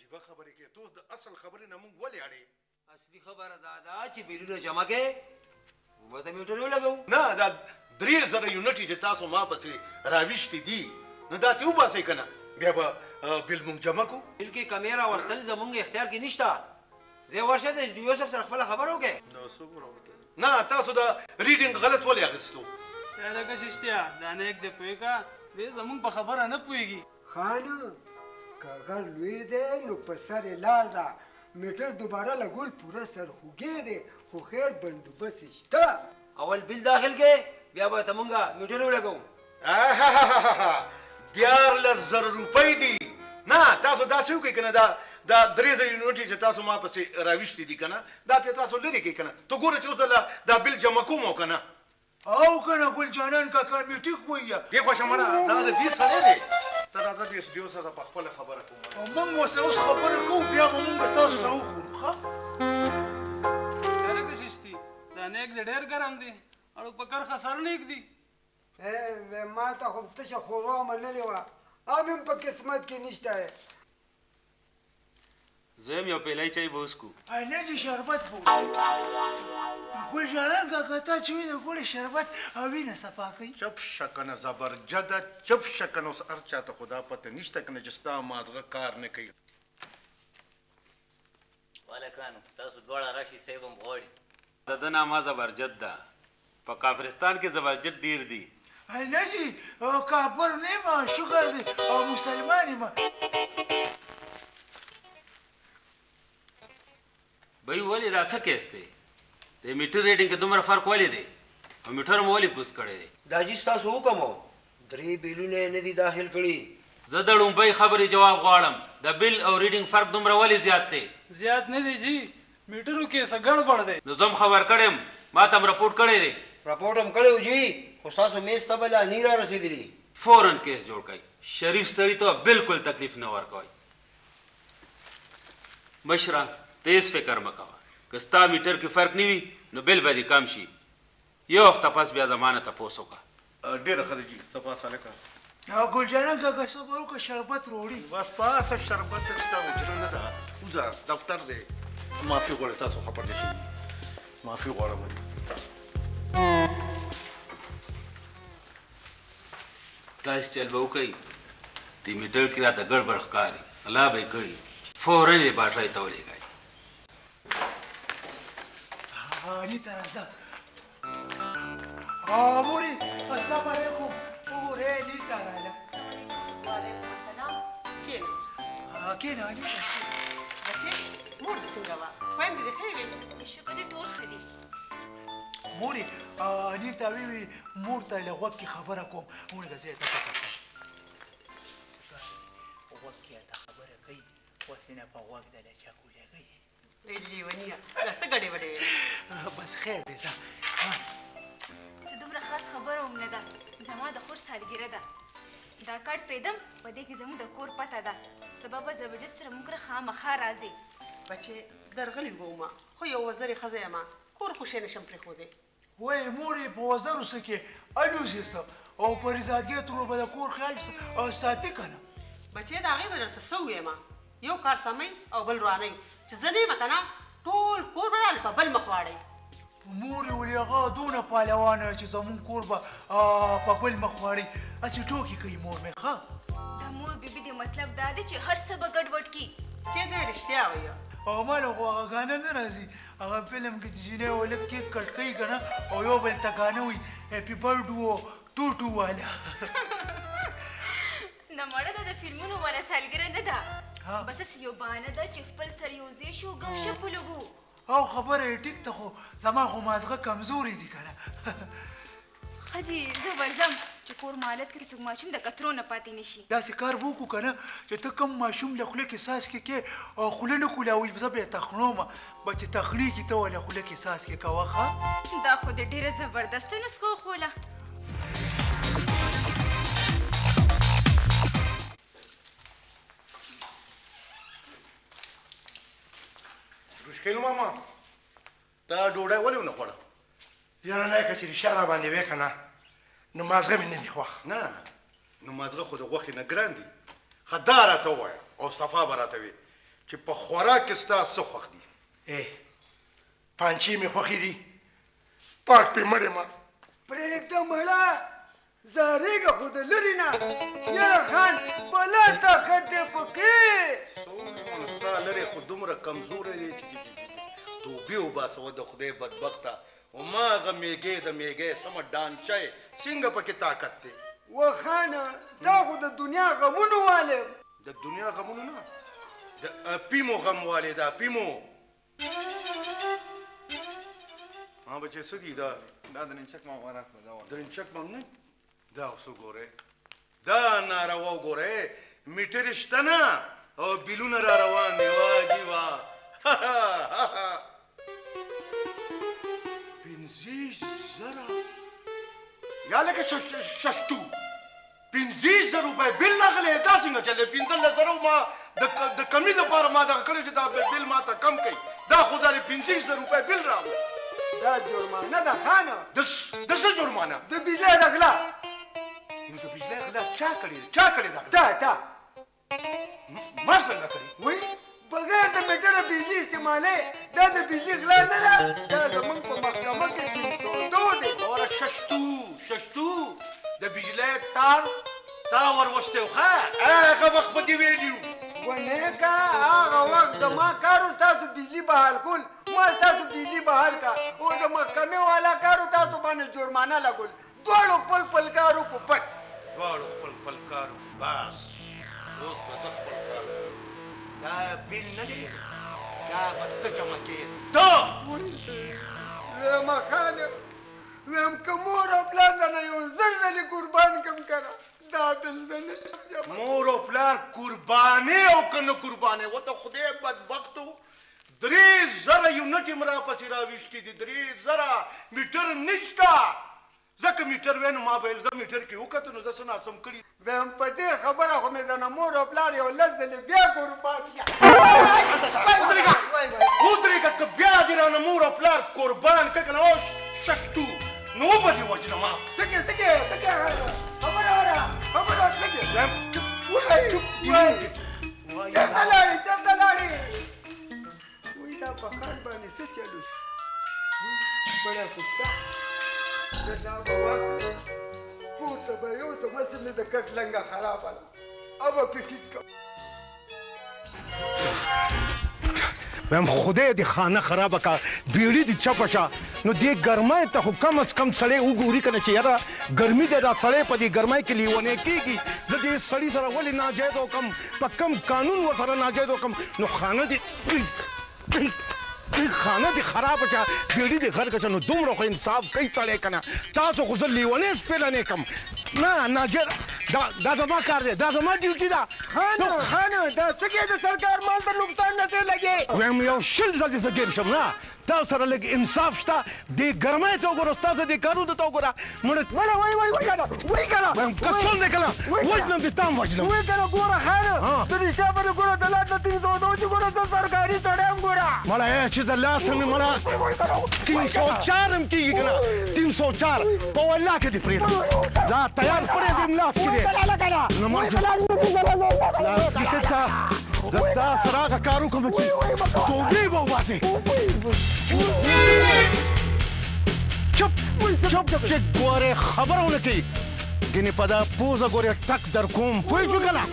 عجیبه خبرې کوي ته اوس د اصل خبرې نه موږ ولې اړې اصلي خبره دا ده چې بیلونه جمع کې موږ ته میټر ولګو نه دا 3000 یونټ چې تاسو ما پسې راویشتي دي نو دا ته وباسئ که نه بیا به بیل موږ جمع کړو بیل کې کمیره واخیستل زموږ اختیار کې نشته زه ورشه د ډي او صاحب سره خپله خبره وکړې نه تاسو دا ریډینګ غلط ولې اخیستو لکه ششتیا دا نه یک دی پوهې که دی زموږ په خبره نه پوهېږي خانه کاغذ لوی دی نو په سر یې لال ده میټر دوباره لګول پوره سرخوږی دی خو خیر بندوبست شته اول بیل داخل کې بیا به ته مونږ میټر ولګو 14000 روپۍ دي نه تاسو داسې وکړئ که نه دا 3000 یونټې چې تاسو ما پسې راویشتي دي که نه دا ته تاسو لرې کړئ که نه ته ګوره چې اوس دا بیل جمع کوم او که نه او که نه ګل جانان کاکا مې ټیک وویه دې خوښه منه دا د دې سړی دی ته راځه د ایس ډي او سره په خپله خبره کوم موږ ورسره اوس خبره کوو بیا به موږ ستاسو سره وګورو ښه لکه ششتي دا نیک دی ډېر ګرم دی اړو په کرښه سر نیک دی ما ته خو تشه خوروا منلې وه هم هم په قسمت کې نشته زه هم یو پیلی چای به وڅکو نه چې شربت به ګل جانان کاکا تا چې وي د ګلې شربت او وینه صفا کوي چپ شه که نه زبرجده چپ شه که نه اوس هر چاته خو دا پته نشته که نه چې ستا مازغه کار نه کوي والکانو تاسو دواړه راشئ صاحب هم غواړي د ده نامه زبرجد ده په کافرستان کې زبرجد ډیر دي نه جی کافر نه یم شکر دی او مسلمان یم بھئی ولې را څه کیس دی د میټر ریډینګ کې دومره فرق ولې دی او میټر مو ولې کوز کړی دی دا جي ستاسو حکم و 3 بیلونه یې نه دي داخل کړي زه د لومبۍ خبرې جواب غواړم د بیل او ریډینګ فرق دومره ولې زیات دی زیات نه دی جی میټرو کې څه ګډوډ دی نو زه هم خبر کړی یم ما ته هم رپورټ کړی دی رپورټ هم کړی و جي خو ستاسو میز ته به لا نه را رسېدلي فوراً کیس جوړ کړئ شریف سړي ته بالکل تکلیف نه ورکوئ مشره ته هېڅ فکر مه کوه که ستا میټر کې فرق نه وي نو بیل به دې کم شي یو وخته پس بیا زما نه تپوس وکړه ډېره ښه ده جي صفا سالکه ګل جانان کاکا صبر وکړه شربت روړي بس پاسه شربت ستا اجره نه ده وځه دفتر دی معافي غواړم تاسو خبر نه شي معافي غواړم داسې چل به وکړئ د میټر کې راته ګډوډ ښکاري الله به یې کړي فوراً یې باټرۍ ته ولېږئ نیته راځه مورې السلام علیکم وګورې نیته راله وعلیکم السلام کښېنه کښېنه نیته بچې مور دې څنګه وه خویندې دې ښې وې شکر دې ټول ښه دي مورې نیته ویوي مور ته له غوږ کې خبره کوم ورګه زه یې ته پته کړم غوږ کې ته خبره کوي اوس یې نه په غوږ د لچکو لګوي لیونیه دا څه ګډې وډې وې بس خیر دی ځه څه دومره خاص خبره هم نه ده زما د خور سالګیره ده دا کارت پرېږدم په دې کې زموږ د کور پته ده سبا به زبردست سره موږ سره خامخا راځې بچې درغلې به ومه خو یو وزرې ښځه یم کور خو شی نشم پرېښودی وایي مورې په وزرو څه کې الوزې څه او په رضاګۍ تورو به د کور خیال ساتي که نه بچې د هغې به درته څه ووایم یو کار سمئ او بل روانئ چې زه نه یم که نه ټول کور به رالې په بل مخ واړئ مورې ولې هغه دونه پهلوانه چې زمونږ کور به په بل مخ واړئ هسې ټوکې کوي مور مې ښه د مور بیبي دې مطلب دا دی چې هر څه به ګډوډ کي چې دی رښتیا وایه او ما له خو هغه ګانه نه راځي هغه فلم کې چې جینۍ ولک کیک کټ کوي که نه او یو بل ته ګانه وي هیپي برډ و ټوټو والا نه مړه ده د فلمونو والا سالګره نه ده بس هسې یو بهانه ده چې خپل سره یو ځای شو ګپ شپ ولګو او خبره یې ټیک ته خو زما خو مازغه کمزوري دي که نه ښه جي زه ورځم چې کور مالت کې څوک ماشوم د کترو نه پاتې نه شي داسې کار به وکړو که نه چې ته کم ماشوم له خولې کې څاڅکې کې او خوله نه کولاوي زه به یې تخنومه به چې تخلیږي ته له خوله کې څاڅکې کوه ښه دا خو د ډېره زبردسته نسخه وښوله روشکیل ماما تا ډوډۍ ولې ونه خوړه یاره نه که چې رښتیا را باندې وې که نه نو مازغه مې نه دي خوښ نه نو مازغه خو د غوښې نه ګران دي ښه دا راته ووایه او صفا به راته وي چې په خوراک کې ستا څه خوښ دي؟ پانچې مې خوښې دي، پاک پې مړې ما. پرېږده مړه، زارېږه خو د لرې نه. یاره خان بلا طاقت دی پکې. ستا لرې خو دومره کمزوری دی چې توبې وباسه د خدای بدبخته. هماغه میږی د میږی سمه ډانچه یې، څنګه پکې طاقت دی؟ و خانه دا خو د دنیا غمونو والی. د دنیا غمونو نه، د اپیمو غم والی. د اپیمو بچې څه دي دا؟ دا درنچک ماما راکړه. دا درنچک ماما نه، دا اوس وګورئ، دا ناروا وګورئ، میټر شته نه او بیلونه را روان دي. وا جي وا 15,000 یا لکه ششتو 15,000 روپۍ بیل راغلی. دا څنګه چلې 15,000 ما د کمي دپاره ما دغه کړی چې دا بیل ما ته کم کوي. دا خو دا 15,000 روپۍ بیل راغلو. دا جرمانه ده خانه. د څه جرمانه؟ د بجلی د غلا. نو د بجلی غلا چا کړې ده؟ تا ما څنګه کړې؟ وایي بغیر د میټره بجلی استعمالوي. دا د بجلی غلا نه ده، دا زمونږ په محکمه کې 302 دی. اوره ششتو د بجلی تار تا وروستی و. ښه هغه وخت به دې ویلي وو. ونیکه هغه وخت زما کارو ستاسو بجلی بحال کول، ما ستاسو بجلی بحال کا. او د محکمې والا کارو تاسو باندې جرمانه لګول. دواړو خپل کارو کو بس. دواړو خپل کارو بس. اوس به زه خپل کار وکړم. دا بیل نه دی، دا به ته جمع کړې. ته ویمه خانه، ویم که مور او پلار نه یو زر ځلې قربان کم کنه، دا بیل زه نشم جمع. مور او پلار قربانې او که نه قربانې، و ته خدای بدبختو 3,000 یونټ یم راپسې راویشتي دي. 3,000 میټر نشته. ځکه میټر وی نو ما به زه میټر کې وکتو نو زه څه ناڅم کړي. ویم په دې خبره خو مې د نه مور او پلار یو 10 ځلې بیا قربان شه. ودرېږه، که بیا دې رانه مور او پلار قربان کړه که نه او شکتو نو وبه دې وژنم. څنګه خبره وره چېرته لاړې؟ وایي دا په خان باندې څه چلو شو؟ بړی خو شته. د دا به وخت پورته به یوسم، هسې مې د کټ لنګه خرابه ده. او به پې ټیټ کړم. ویم خدای دې خانه خرابه کا، بیړي دې چپه شه. نو دې ګرمۍ ته خو کم از کم سړی وګوري که نه چې یاره ګرمي دی، دا سړی په دې ګرمۍ کې لیونی کېږي. زه دې سړي سره ولې ناجایز وکړم، په کم قانون ورسره ناجایز وکړم. نو خانه دې خرابه شه، بیړي دې غر که نو دومره خو انصاف کوي سړی که نه. تاسو خو زه لیونی سپېلنی کړم. نه ناجایز دا زما کار دی، دا زما ډیوټي ده. خانه دا څه کې د سرکار مال ته نقصان نه دی لګې؟ ویم یو 20 ځلې زه ګیر شم. نه تاسو سره لږ انصاف شته. دې ګرمۍ ته وګوره، ستاسو دې کارونو ته وګوره. وایي که نه کسون دی که نه وژنم دې تا هم وژنم. وایي که نه ګوره خانه، د رښتیا باندې ګوره د لاس نه 302 چې ګوره زه سرکاري سړی یم. ګوره مړه چې د لاس مې مړه 304 هم کېږي که نه 304 په والله کې دې پرېږدم. دا تیار پړی دې ملاس کې دی. نو مړ زه تا سره هغه کار وکړم چې توبې به وباسې. چپ چې ګورې خبره ونه کوي، ګنې په دا پوزه ګورې ټک در کوم. پوه شو که نه؟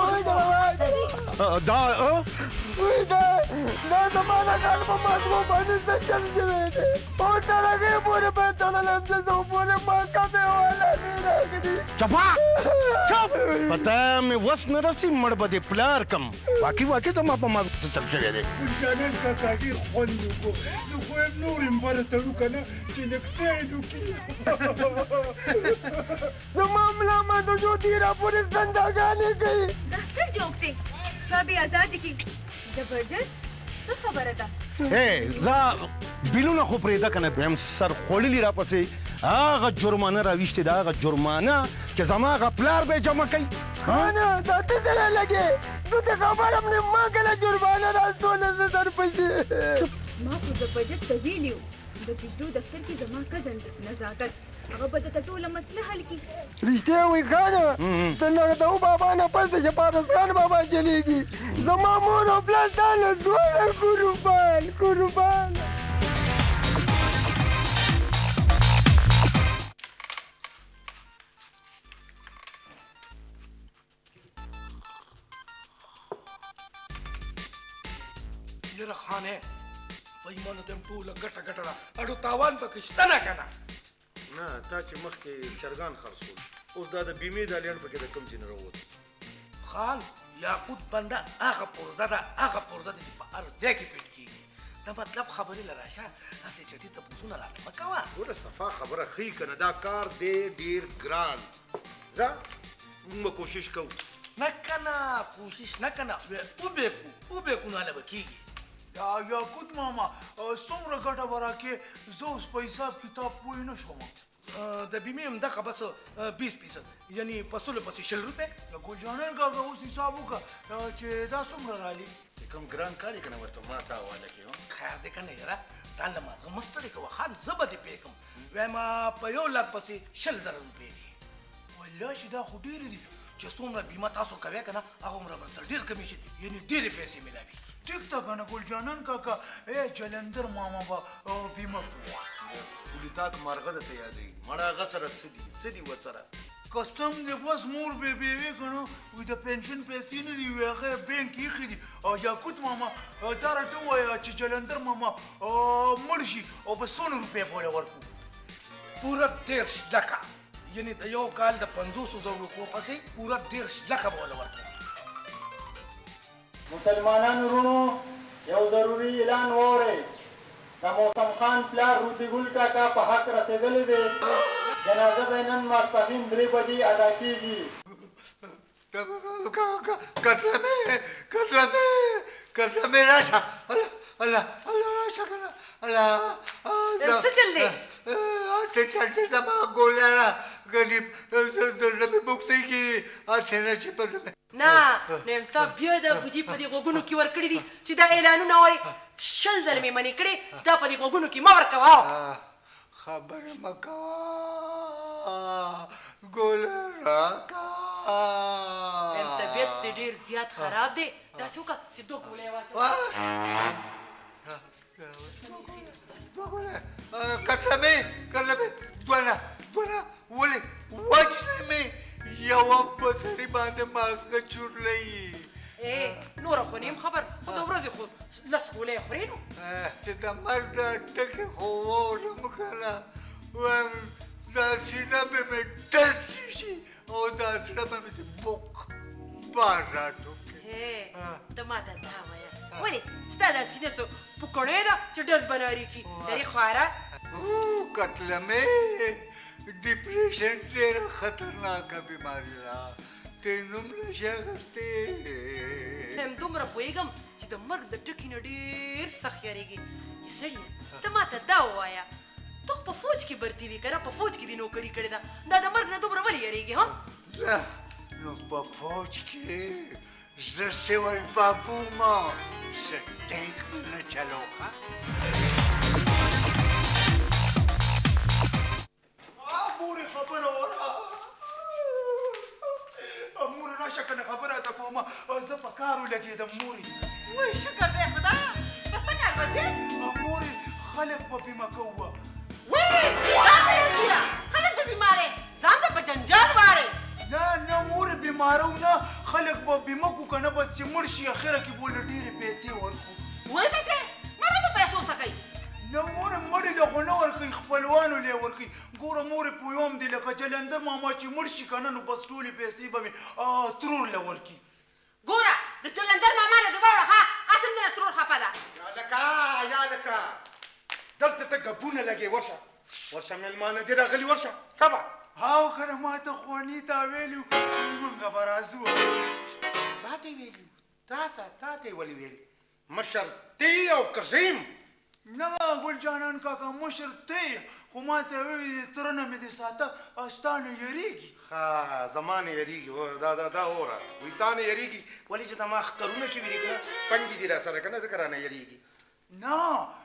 دا زما د کال په ماتمو باندې څه چل شوی دی. او تر هغې پورې به تړلی یم چې زه پورې محکمې والا نه راږدي. چپ په تا مې وس نه رسي، مړ به دې پلار کم. واقعي زما په ما څه چل شوی دی. جانان کاکا ډېر خوند وکړو. زه خو یم نور یم بره تړو که نه چې نکسین وکړي. زما ملا ماته شو تېره پورې خنداګانې کوي. دا څه جوک دی؟ چا بې ازادي کې زبردست څه خبره ده؟ زه بیلونه خو پرېږده که نه، بیا هم سر خوړلي راپسې هغه جرمانه راویشتې ده، هغه جرمانه چې زما هغه پلار به یې جمع کوي. خانه دا ته سره لګې، زه د خبره هم نه ما کله جرمانه راستوله زه درپسې. ما خو زبردست ته ویلي وو د بجلو دفتر کې زما کزن نزاکت هغه به درته ټوله مسله حل کړي. رښتیا وایي خانه د نغدو بابا نه پس د شفاعت خان بابا چلېږي. زما مور او پلار تا له دواړه قربان. یره خانه پیمانه دم ټوله ګټه ده اډو تاوان پکې شته نه که نه تا چې مخکې چرګان خرڅول اوس دا د بیمې دالیان پکې د کوم ځای نه راووت خان یاقوت بنده هغه پرزه ده چې په هر ځای کې پیټ کېږي دا مطلب خبرې له راشه هسې چټي تپوسونه راته مه کوه ګوره صفا خبره ښیي که نه دا کار دی ډېر ګران ځه موږ به کوشش کوو نه که نه کوشش نه که نه وبېکو نه به کېږي یاقوت ماما څومره ګټه به راکې زه اوس په حساب کتاب پوه نه شوم د بیمې همدغه بس 20% یعنې په سلو پسې 100 روپۍ ګل جانان کاکا اوس حساب وکړه چې دا څومره رالي کوم ګران کار یې که نه ورته ما ته حواله کړې خیر دی که نه یاره ځان له مازغه مه ستړې کوه خان زه به دې پې کړم وایم په 1 لک پسې 100,000 روپۍ دي والله چې دا خو ډېرې دي چې څومره بیمه تاسو کوئ که نه هغه عمره ورته ډېر کمیشن یعنې ډېرې پیسې میلاوي ټیک ده که نه ګل جانان کاکا جلندر ماما به بیمه کړو پولیتاک مارغه درته یادوي مړه هغه سره څه دي ورسره کسټم دی بس مور به بیوې که نه وي د پنشن پیسې نه دي وي هغه بینک ایښې دي یاقوت ماما دا راته ووایه چې جلندر ماما مړ شي او به 100 روپۍ پورې ورکړو پوره 10 لکه یعنې د یو کال د 500,000 روپو پسې پوره 10 لکه به وله ورکړو مسلمانانو ورونو یو ضروري اعلان واورئ د موسم خان پلار روتي ګل کاکا په حق رسېدلی دی جنازه به نن ماسپښین 3 بجې ادا کېږي کتلمې راشه الله راشه که نه څه چل دی ته چلته زما ګولره ګنې زړه مې بوختېږي هسې نه چې په نه نیم تا بیا د بوجي په دې غوږونو کې ورکړي دي چې دا اعلانونه اوري 100 ځله مې منې کړې چې دا په دې غوږونو کې مه ورکوه خبره مه کوه ګوله راکړه طبیعت دې ډېر زیات خراب دی داسې وکړه چې 2 ګولې واچوه کتلمې دونه ولې وجنې مې یوه په سړي باندې مازغه چورلوي نوره خو نیم خبر خو د ورځې خو 10 ګولې خورې نو چې د مرګ د ټکې خو واورم که نه وایم دا سینه به مې ټس شي او دا زړه به مې د بوک بار راټوکړي ته ما ته دا وایه ولې ستا دا سینه څه پوکړې ده چې ډز به نارې کړي درې خواره کتلمې ډپریشن ډېره خطرناکه بیماري ده ته نوم نشې اخیستی همدومره پوهېږم چې د مرګ د ټکي نه ډېر سخت یارېږي سړیه ته ما ته دا ووایه ته خو په فوج کې برتي وي که نه په فوج کې دې نوکري کړې ده دا د مرګ نه دومره ولې یارېږي نو په فوج کې زه سوی بابو ما زه ټینک نه چلوخه مورې خبره وره مورې راشه که نه خبره ته کومه زه په کار ولګېدم مورې وای شکر دی خدایه په څه کار بچې مورې خلک په بیمه کوه وای دا څه یې خلک په بیمارې ځان ته په جنجال واړې نه مورې بیمارو نه خلک به بیمه کو که نه بس چې مړ شي اخره کې به له ډېرې پیسې ورکړو وای بچې مړه په پیسو څه کوي نه مورې مړې له خو نه ورکوي خپلوانو له یې ورکوي ګوره مورې پویوم دی لکه جلندر ماما چې مړ شي که نه نو بس ټولې پیسې به مې ترور له ورکي ګوره د جلندر ماما له دواړه ښه اصل دې نه ترور خفه ده یا لکه دلته ته ګپونه لګې ورشه مېلمانه دې راغلي ورشه تبه هاو که نه ما ته خواني تا ویلي مونږ به راځو تا ته ویلي تا ته ولې ویلي مشر تی او کظیم نه ګل جانان کاکا مشر تی خو ما ته ویلي تره نه مې دې ساته ستا نه یېرېږي ښه زما نه یېرېږي دا اوره وایي تا نه یېرېږي ولې چې دا ما اخترونه شوي دي که نه پنډې دي را سره که نه ځکه رانه یېرېږي نه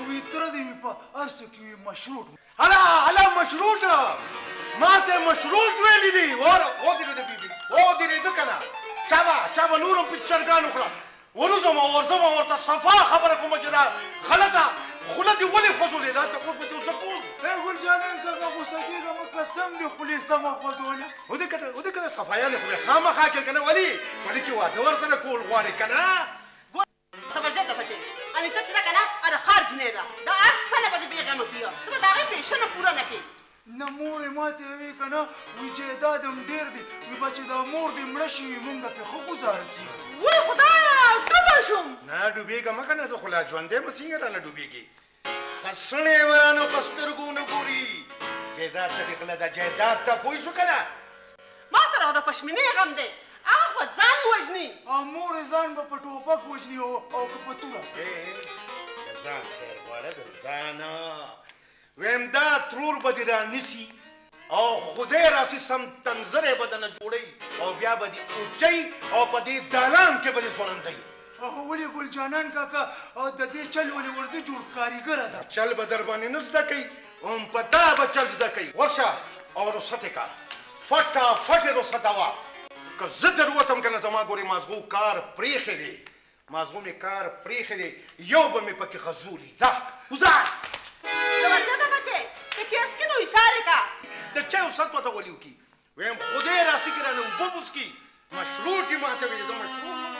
وی تره دې وي په هسته کې وي مشروط هلا مشروط ما ته مشروط ویلی دي ودرېده بیبي ودرېده که نه شابه نور هم پیچرګان وخوره ورځم او ورځم او ورته صفا خبره کومه چې دا غلطه خوله دې ولې خوځولې دا ته اوس به دې څه کوم ګل جانان کاکا غوسه کېږه مه قسم دې خولې سمه خوځولې ودې که صفایانې خولې خامخا کې که نه ولې چې واده ورسره کول غواړې که نه زبرجد بچې अनि ته چې دا که نه اره خارج نه ده دا هر سنه به دې بېغمه کړي ته به د هغې پېشنه پوره نه کړې نه مورې ماته وی که نه وی جایداد هم ډېر دی وی به چې دا مور دې مړه شي مونږ به پرې ښه ګزاره کېږي وای خدایه ډوبه شوم نه ډوبېږه مه که نه زه خو لا ژوندی به څنګه رانه ډوبېږي خسڼې به رانه په سترګو نه ګوري جایداد ته دې غله ده جایداد ته پوه شو که نه ما سره خو د پشمینې غم دی هغه خو ځان وژني مورې ځان به په ټوپک وژني او که په توره د ځان خیر غواړه د ځانه ویم دا ترور به دې رانیسي او خدای راسي سم تنظرې به دنه جوړوي او بیا به دې اوچوي او په دې دالان کې به دې ځوړندوي ولې ګل جانان کاکا د دې چل ولې ورځي جوړ کاریګره ده چل به در باندې نه زده کوي هم په تا به چل زده کوي ورشه او رخصت یې کړه فټافټ یې رخصته وه که زه در ووتم که نه زما ګورې مازغو کار پرېښی دی مازغو مې کار پرېښی دی یو به مې پکې خزولي ځه وځه زبرجده بچې که چېسکي نو ایسارې کا د چا وسط ورته ولي وکړي ویم خدای راستي کې رانه اوبه وڅکي مشروط یې ماته ویلې زه مشروط